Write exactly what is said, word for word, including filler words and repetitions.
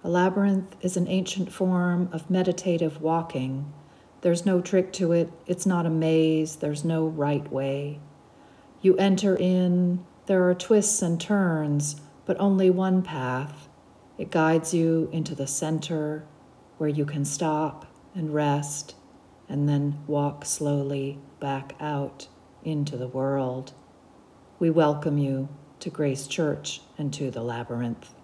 A labyrinth is an ancient form of meditative walking. There's no trick to it. It's not a maze. There's no right way. You enter in. There are twists and turns, but only one path. It guides you into the center, where you can stop and rest, and then walk slowly back out into the world. We welcome you to Grace Church and to the Labyrinth.